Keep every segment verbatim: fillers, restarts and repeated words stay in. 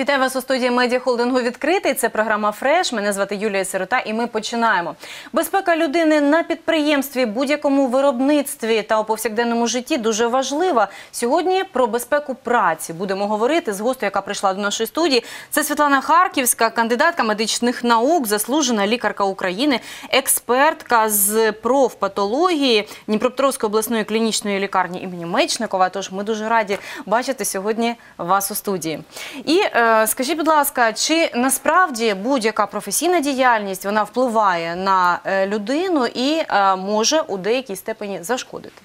Вітаю вас у студії медіахолдингу «Відкритий». Це програма «Фреш». Мене звати Юлія Сирота і ми починаємо. Безпека людини на підприємстві, будь-якому виробництві та у повсякденному житті дуже важлива. Сьогодні про безпеку праці будемо говорити з гостею, яка прийшла до нашої студії. Це Світлана Харківська, кандидатка медичних наук, заслужена лікарка України, експертка з профпатології Дніпропетровської обласної клінічної лікарні імені Мечникова. Тож ми дуже раді бачити сьогодні вас у студії. І скажіть, будь ласка, чи насправді будь-яка професійна діяльність, вона впливає на людину і може у деякій степені зашкодити?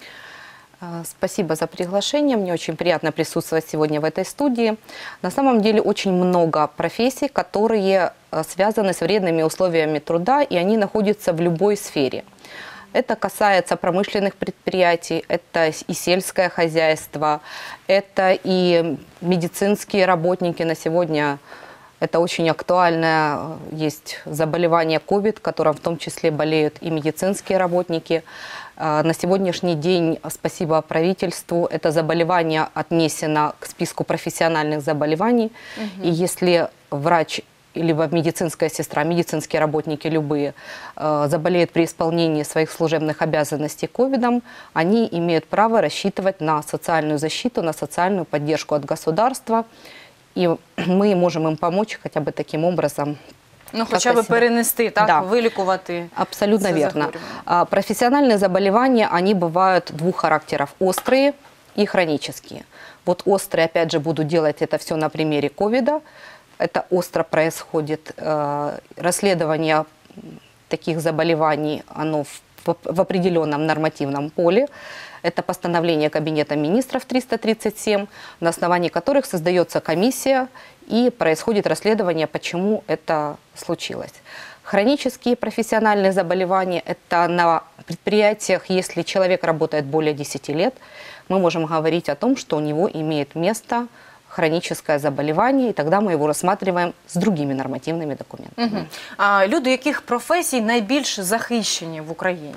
Спасибо за приглашение. Мне очень приятно присутствовать сегодня в этой студии. На самом деле очень много профессий, которые связаны с вредными условиями труда, и они находятся в любой сфере. Это касается промышленных предприятий, это и сельское хозяйство, это и медицинские работники. На сегодня это очень актуальное, есть заболевание ковид, которым в том числе болеют и медицинские работники. На сегодняшний день, спасибо правительству, это заболевание отнесено к списку профессиональных заболеваний. Угу. И если врач либо медицинская сестра, медицинские работники любые, э, заболеют при исполнении своих служебных обязанностей ковидом, они имеют право рассчитывать на социальную защиту, на социальную поддержку от государства. И мы можем им помочь хотя бы таким образом. Ну, хоча б перенести, так, да. вилікувати. Абсолютно верно. Профессиональные заболевания, они бывают двух характеров: острые и хронические. Вот острые, опять же, буду делать это все на примере ковида. Это остро происходит. Э, расследование таких заболеваний, оно в, в, в определенном нормативном поле. Это постановление Кабинета министров триста тридцать семь, на основании которых создается комиссия и происходит расследование, почему это случилось. Хронические профессиональные заболевания – это на предприятиях, если человек работает более десяти лет, мы можем говорить о том, что у него имеет место хроническое заболевание, и тогда мы его рассматриваем с другими нормативными документами. Угу. А люди яких професій найбільш захищені в Україні?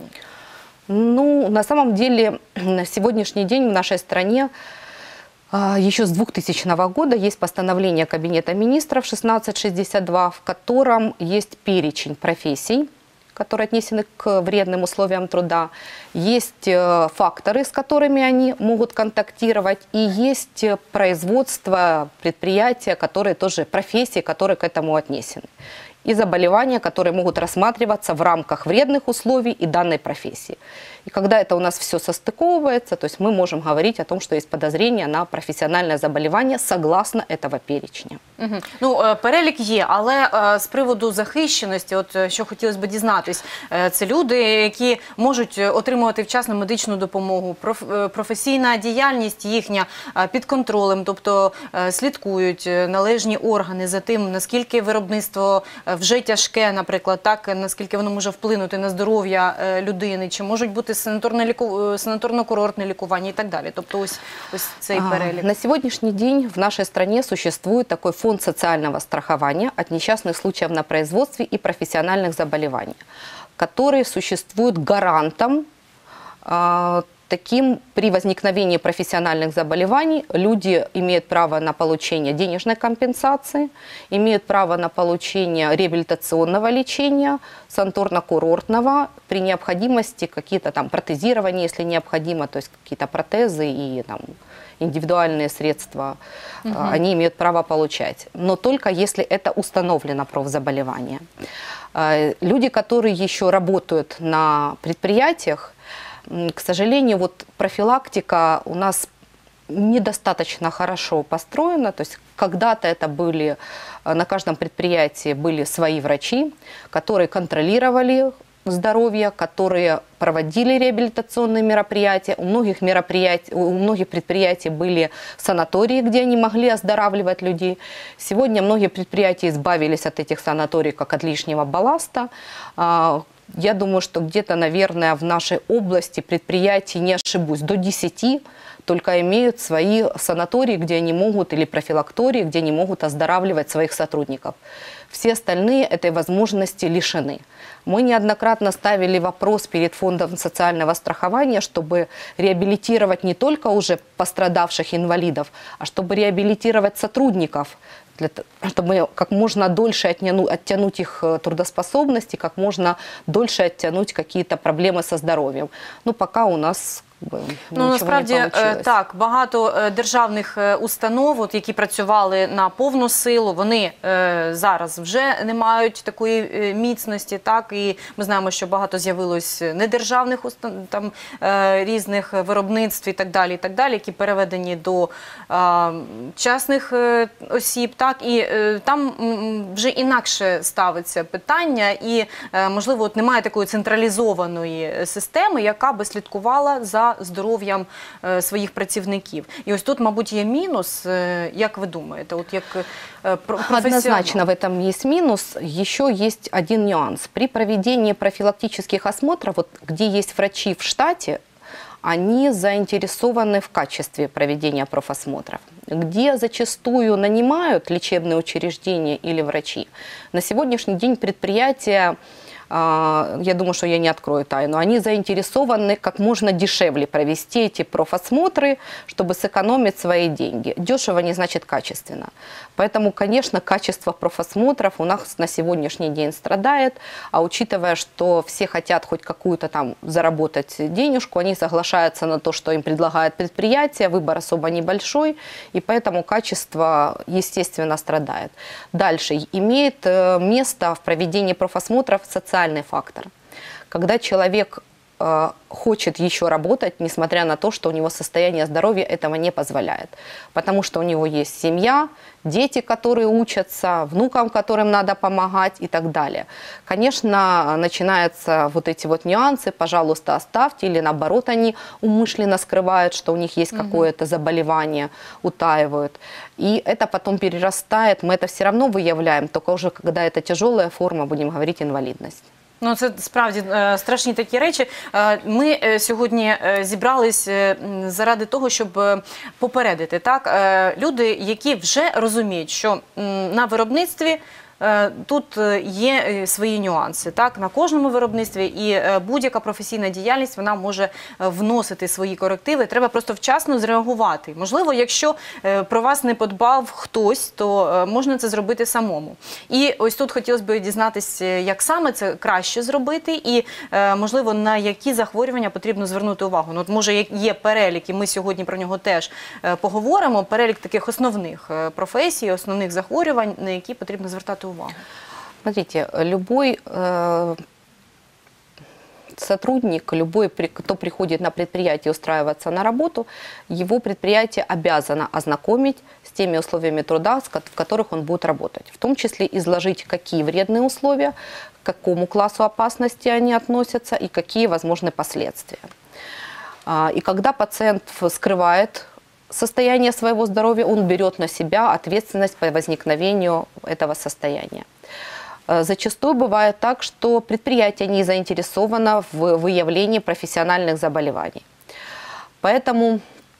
Ну, на самом деле, на сегодняшний день в нашей стране еще с двухтысячного года есть постановление Кабинета министров шестнадцать шестьдесят два, в котором есть перечень профессий, которые отнесены к вредным условиям труда, есть факторы, с которыми они могут контактировать, и есть производство, предприятия, которые тоже, профессии, которые к этому отнесены, и заболевания, которые могут рассматриваться в рамках вредных условий и данной профессии. И когда это у нас все состыковывается, то есть мы можем говорить о том, что есть подозрение на профессиональное заболевание согласно этого перечня. Угу. Ну, перелік є, але з приводу захищеності, от що хотілося б дізнатись, це люди, які можуть отримувати вчасну медичну допомогу, професійна діяльність їхня під контролем, тобто слідкують належні органи за тим, наскільки виробництво вже тяжке, наприклад, так, наскільки воно може вплинути на здоров'я людини, чи можуть бути санаторно-курортне лікування і так далі. Тобто ось, ось цей перелік. На сегодняшний день в нашей стране существует такой фонд социального страхования от несчастных случаев на производстве и профессиональных заболеваний, который существует гарантом э, таким: при возникновении профессиональных заболеваний люди имеют право на получение денежной компенсации, имеют право на получение реабилитационного лечения, санаторно-курортного, при необходимости какие-то там протезирования, если необходимо, то есть какие-то протезы и там индивидуальные средства, угу. они имеют право получать. Но только если это установлено профзаболевание. Люди, которые еще работают на предприятиях, к сожалению, вот профилактика у нас недостаточно хорошо построена. То есть когда-то это были, на каждом предприятии были свои врачи, которые контролировали здоровья, которые проводили реабилитационные мероприятия. У многих, мероприятий, у многих предприятий были санатории, где они могли оздоравливать людей. Сегодня многие предприятия избавились от этих санаторий как от лишнего балласта. Я думаю, что где-то, наверное, в нашей области предприятий, не ошибусь, до десяти только имеют свои санатории, где они могут, или профилактории, где они могут оздоравливать своих сотрудников. Все остальные этой возможности лишены. Мы неоднократно ставили вопрос перед Фондом социального страхования, чтобы реабилитировать не только уже пострадавших инвалидов, а чтобы реабилитировать сотрудников для, чтобы как можно дольше оттяну, оттянуть их трудоспособность и как можно дольше оттянуть какие-то проблемы со здоровьем. Ну, пока у нас Ну, насправді, так, багато державних установ, от, які працювали на повну силу, вони е, зараз вже не мають такої міцності, так, і ми знаємо, що багато з'явилось недержавних установ, там, е, різних виробництв і так далі, і так далі, які переведені до е, частних е, осіб, так, і е, там м, вже інакше ставиться питання, і, е, можливо, от немає такої централізованої системи, яка би слідкувала за здоров'ям е, своїх працівників. І ось тут, мабуть, є мінус, е, як ви думаєте? От як е, професіонал. Однозначно в этом есть минус. Еще есть один нюанс. При проведении профилактических осмотров, вот, где есть врачи в штате, они заинтересованы в качестве проведения профосмотров. Где зачастую нанимают лечебные учреждения или врачи, на сегодняшний день предприятия, я думаю, что я не открою тайну, они заинтересованы как можно дешевле провести эти профосмотры, чтобы сэкономить свои деньги. Дешево не значит качественно. Поэтому, конечно, качество профосмотров у нас на сегодняшний день страдает, а учитывая, что все хотят хоть какую-то там заработать денежку, они соглашаются на то, что им предлагает предприятие, выбор особо небольшой, и поэтому качество, естественно, страдает. Дальше. Имеет место в проведении профосмотров социальный фактор. Когда человек э, хочет еще работать, несмотря на то, что у него состояние здоровья этого не позволяет. Потому что у него есть семья, дети, которые учатся, внукам, которым надо помогать и так далее. Конечно, начинаются вот эти вот нюансы, пожалуйста, оставьте, или наоборот, они умышленно скрывают, что у них есть угу. какое-то заболевание, утаивают. И это потом перерастает, мы это все равно выявляем, только уже когда это тяжелая форма, будем говорить, инвалидность. Ну, це справді е, страшні такі речі. Е, ми е, сьогодні е, зібрались е, заради того, щоб е, попередити, так, е, люди, які вже розуміють, що м, на виробництві е, тут є свої нюанси, так, на кожному виробництві, і е, будь-яка професійна діяльність, вона може вносити свої корективи, треба просто вчасно зреагувати. Можливо, якщо е, про вас не подбав хтось, то е, можна це зробити самому. І ось тут хотілося б дізнатися, як саме це краще зробити і, е, можливо, на які захворювання потрібно звернути увагу. Ну, от, може, є перелік, і ми сьогодні про нього теж е, поговоримо, перелік таких основних е, професій, основних захворювань, на які потрібно звертати увагу. Смотрите, любой э, сотрудник, любой, кто приходит на предприятие устраиваться на работу, его предприятие обязано ознакомить с теми условиями труда, в которых он будет работать. В том числе изложить, какие вредные условия, к какому классу опасности они относятся и какие возможны последствия. И когда пациент скрывает состояние своего здоровья, он берет на себя ответственность по возникновению этого состояния. Зачастую бывает так, что предприятие не заинтересовано в выявлении профессиональных заболеваний. Поэтому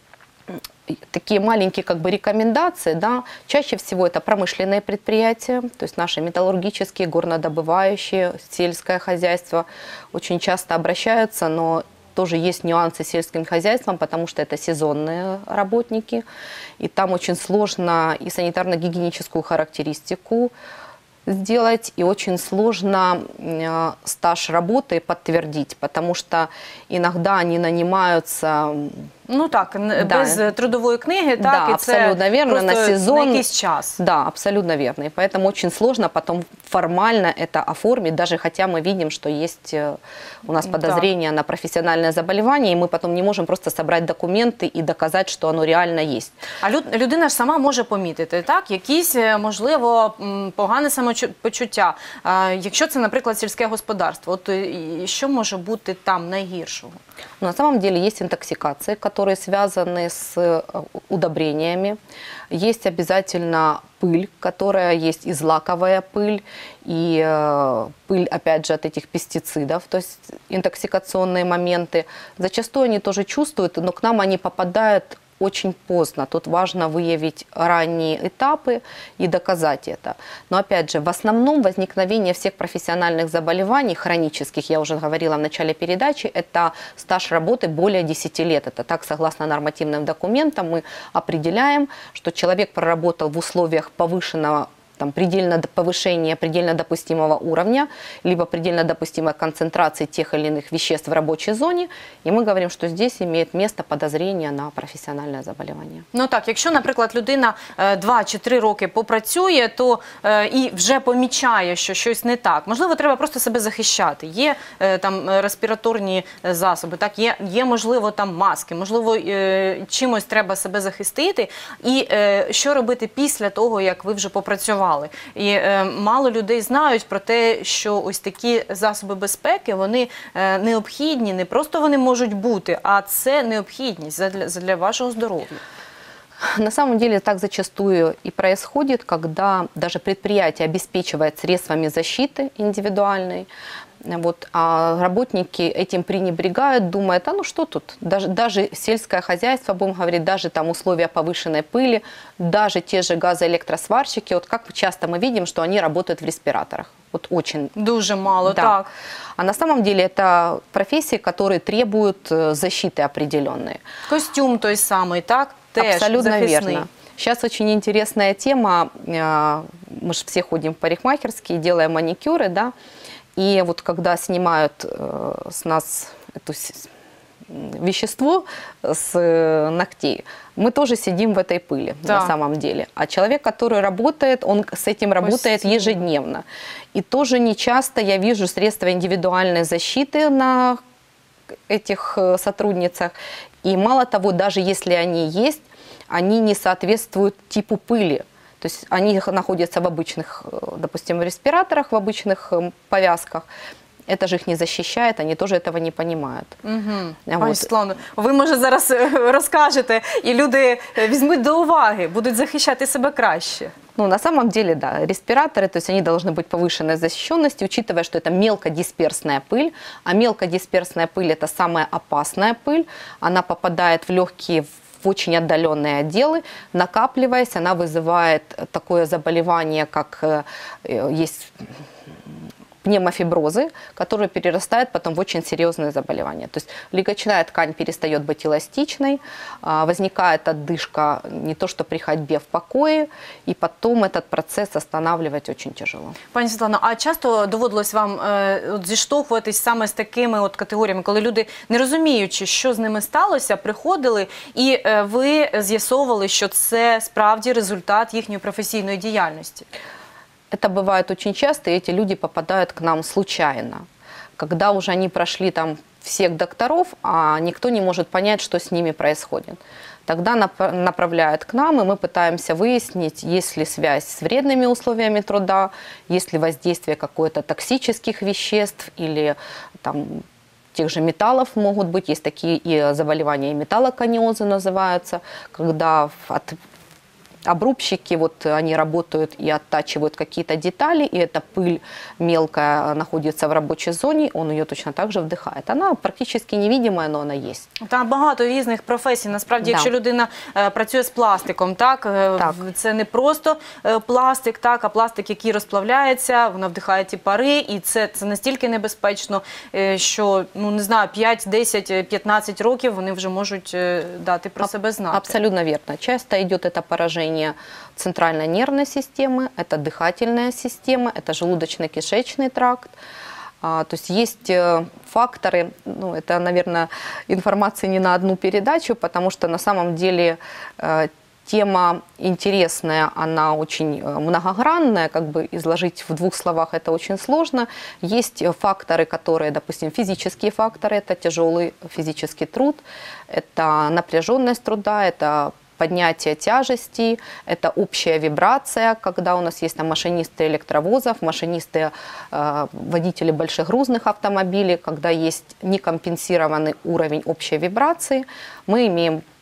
такие маленькие как бы рекомендации, да, чаще всего это промышленные предприятия, то есть наши металлургические, горнодобывающие, сельское хозяйство очень часто обращаются, но тоже есть нюансы с сельским хозяйством, потому что это сезонные работники, и там очень сложно и санитарно-гигиеническую характеристику сделать, и очень сложно э, стаж работы подтвердить, потому что иногда они нанимаются... Ну так, да. без трудової книги, так, да, і абсолютно це верно, просто на сезон, на якийсь час. Да, абсолютно верно. И поэтому очень сложно потом формально это оформить, даже хотя мы видим, что есть у нас подозрение да. на профессиональное заболевание, и мы потом не можем просто собрать документы и доказать, что оно реально есть. А людина ж сама може помітити, так, якісь, можливо, погане самопочуття. Якщо це, наприклад, сільське господарство, от що може бути там найгіршого? На самом деле есть интоксикации, которые связаны с удобрениями. Есть обязательно пыль, которая есть и злаковая пыль, и э, пыль, опять же, от этих пестицидов, то есть интоксикационные моменты. Зачастую они тоже чувствуют, но к нам они попадают очень поздно. Тут важно выявить ранние этапы и доказать это. Но опять же, в основном возникновение всех профессиональных заболеваний, хронических, я уже говорила в начале передачи, это стаж работы более десяти лет. Это так, согласно нормативным документам, мы определяем, что человек проработал в условиях повышенного там, предельно повышение предельно допустимого уровня, либо предельно допустимой концентрации тех или иных веществ в рабочей зоне, і ми говоримо, що здесь имеет место подозрение на професіональне заболівання. Ну так, якщо, наприклад, людина два чи три роки попрацює, то е, і вже помічає, що щось не так, можливо, треба просто себе захищати. Є е, там респіраторні засоби, так, є, є можливо, там маски, можливо, е, чимось треба себе захистити. І е, що робити після того, як ви вже попрацювали? І е, мало людей знають про те, що ось такі засоби безпеки, вони е, необхідні, не просто вони можуть бути, а це необхідність для, для вашого здоров'я. На самом деле так зачастую и происходит, когда даже предприятие обеспечивает средствами защиты индивидуальной, вот, а работники этим пренебрегают, думают, а ну что тут, даже, даже сельское хозяйство, будем говорить, даже там условия повышенной пыли, даже те же газоэлектросварщики, вот как часто мы видим, что они работают в респираторах. Вот очень. Дуже мало, да. Так. А на самом деле это профессии, которые требуют защиты определенной. Костюм той самый, так? Теж абсолютно захисний. верно. Сейчас очень интересная тема, мы же все ходим в парикмахерские, делаем маникюры, да, и вот когда снимают с нас это вещество с ногтей, мы тоже сидим в этой пыли, да, на самом деле. А человек, который работает, он с этим работает Пусть ежедневно. И тоже нечасто я вижу средства индивидуальной защиты на этих сотрудницах. И мало того, даже если они есть, они не соответствуют типу пыли. То есть они находятся в обычных, допустим, респираторах, в обычных повязках. Это же их не защищает, они тоже этого не понимают. Угу. Вот. Пані Світлано, ви, може, зараз розкажете, і люди візьмуть до уваги, будуть захищати себе краще. Ну, на самом деле, да, респираторы, то есть они должны быть повышенной защищенности, учитывая, что это мелкодисперсная пыль, а мелкодисперсная пыль – это самая опасная пыль, она попадает в легкие, в очень отдаленные отделы, накапливаясь, она вызывает такое заболевание, как есть пневмофиброзы, которые перерастают потом в очень серьезные заболевания. То есть легочная ткань перестает быть эластичной, возникает отдышка не то что при ходьбе в покое, и потом этот процесс останавливать очень тяжело. Пані Світлано, а часто доводилось вам е, от, зіштовхуватись саме з такими от категоріями, коли люди, не розуміючи, що з ними сталося, приходили і е, ви з'ясовували, що це справді результат їхньої професійної діяльності? Это бывает очень часто, и эти люди попадают к нам случайно, когда уже они прошли там всех докторов, а никто не может понять, что с ними происходит. Тогда направляют к нам, и мы пытаемся выяснить, есть ли связь с вредными условиями труда, есть ли воздействие какое-то токсических веществ или там, тех же металлов могут быть. Есть такие и заболевания, и металлоканиозы называются, когда от обрубщики, вот они работают и оттачивают какие-то детали, и эта пыль мелкая находится в рабочей зоне, он ее точно так же вдыхает. Она практически невидимая, но она есть. Там багато різних професій. Насправді, да. Якщо людина е, працює з пластиком, так, е, так, це не просто е, пластик, так, а пластик, який розплавляється, вона вдихає ті пари, і це, це настільки небезпечно, е, що, ну, не знаю, п'ять, десять, п'ятнадцять років вони вже можуть е, дати про а, себе знати. Абсолютно верно. Часто идет это поражение центральной нервной системы, это дыхательная система, это желудочно-кишечный тракт. А, то есть есть э, факторы, ну, это, наверное, информация не на одну передачу, потому что на самом деле э, тема интересная, она очень многогранная, как бы изложить в двух словах это очень сложно. Есть факторы, которые, допустим, физические факторы, это тяжелый физический труд, это напряженность труда, это поднятие тяжестей, это общая вибрация, когда у нас есть там машинисты электровозов, машинисты, э, водители большегрузных автомобилей, когда есть некомпенсированный уровень общей вибрации, мы имеем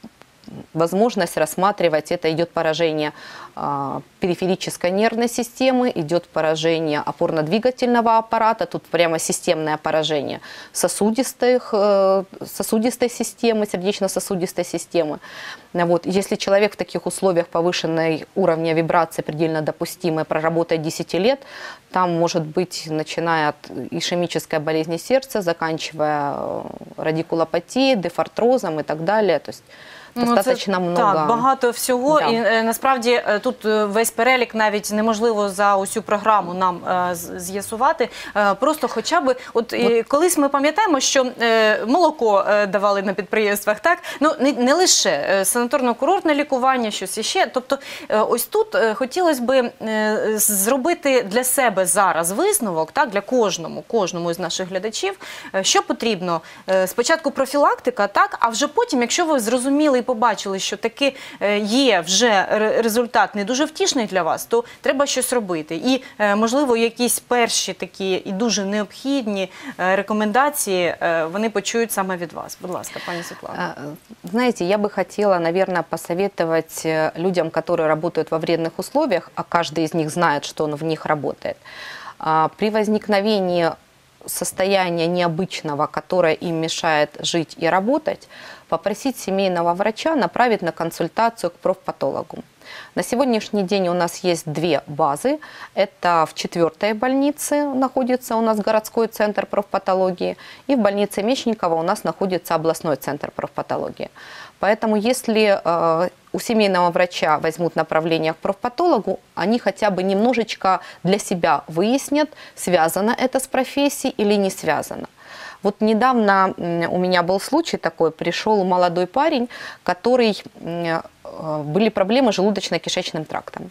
возможность рассматривать, это идет поражение э, периферической нервной системы, идет поражение опорно-двигательного аппарата, тут прямо системное поражение сосудистых, э, сосудистой системы, сердечно-сосудистой системы. Вот. Если человек в таких условиях повышенной уровня вибрации предельно допустимой проработает десять лет, там может быть, начиная от ишемической болезни сердца, заканчивая радикулопатией, дефартрозом и так далее. То есть достаточно ну, це, много. Так, багато всього. Да. І е, насправді е, тут е, весь перелік навіть неможливо за усю програму нам е, з- з'ясувати. Е, просто хоча б, от е, колись ми пам'ятаємо, що е, молоко е, давали на підприємствах, так? Ну, не, не лише е, санаторно-курортне лікування, щось іще. Тобто е, ось тут е, хотілося б е, зробити для себе зараз висновок, так, для кожному, кожному з наших глядачів, е, що потрібно. Е, Спочатку профілактика, так, а вже потім, якщо ви зрозуміли і побачили, що таки е, є вже ре- результат не дуже втішний для вас, то треба щось робити. І, е, можливо, якісь перші такі і дуже необхідні е, рекомендації е, вони почують саме від вас. Будь ласка, пані Світлана. А, Знаете, я бы хотела, наверное, посоветовать э, людям, которые работают во вредных условиях, а каждый из них знает, что он в них работает, а, при возникновении состояния необычного, которое им мешает жить и работать, попросить семейного врача направить на консультацию к профпатологу. На сегодняшний день у нас есть две базы. Это в четвертой больнице находится у нас городской центр профпатологии, и в больнице Мечникова у нас находится областной центр профпатологии. Поэтому если э, у семейного врача возьмут направление к профпатологу, они хотя бы немножечко для себя выяснят, связано это с профессией или не связано. Вот недавно м, у меня был случай такой, пришел молодой парень, который, м, э, были проблемы с желудочно-кишечным трактом.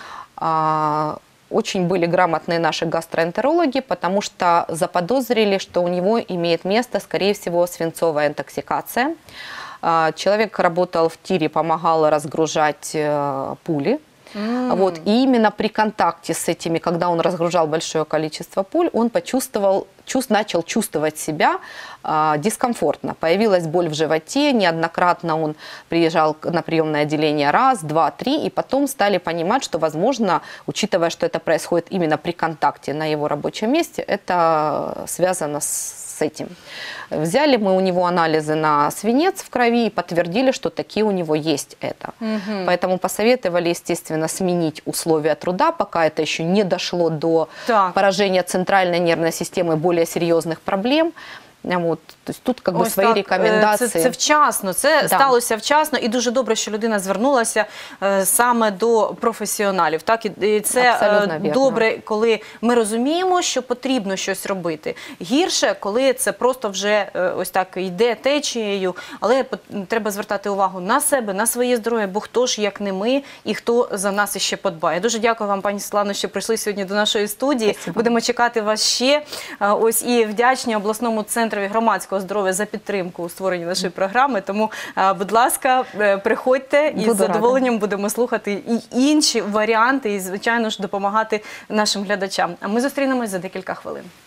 А, Очень были грамотные наши гастроэнтерологи, потому что заподозрили, что у него имеет место, скорее всего, свинцовая интоксикация. А, Человек работал в тире, помогал разгружать э, пули. М. Вот. И именно при контакте с этими, когда он разгружал большое количество пуль, он почувствовал, чувств, начал чувствовать себя а, дискомфортно. Появилась боль в животе, неоднократно он приезжал на приемное отделение раз, два, три, и потом стали понимать, что, возможно, учитывая, что это происходит именно при контакте на его рабочем месте, это связано с с этим. Взяли мы у него анализы на свинец в крови и подтвердили, что такие у него есть это. Мгм. Поэтому посоветовали, естественно, сменить условия труда, пока это еще не дошло до Так. поражения центральной нервной системы, более серьезных проблем. Вот. То есть тут как бы Ось свои так, е, рекомендации. Це, це вчасно, це Да. сталося вчасно, і дуже добре, що людина звернулася е, саме до професіоналів. Так, і, і це Абсолютно е, вірно. добре, коли ми розуміємо, що потрібно щось робити. Гірше, коли це просто вже е, ось так йде течією, але пот- треба звертати увагу на себе, на своє здоров'я, бо хто ж, як не ми, і хто за нас іще подбає. Дуже дякую вам, пані Світлано, що прийшли сьогодні до нашої студії. Спасибо. Будемо чекати вас ще. Е, Ось і вдячні обласному центру громадського здоров'я за підтримку у створенні нашої програми. Тому, е, будь ласка, е, приходьте і Буду з рада. задоволенням будемо слухати і інші варіанти, і, звичайно ж, допомагати нашим глядачам. А ми зустрінемось за декілька хвилин.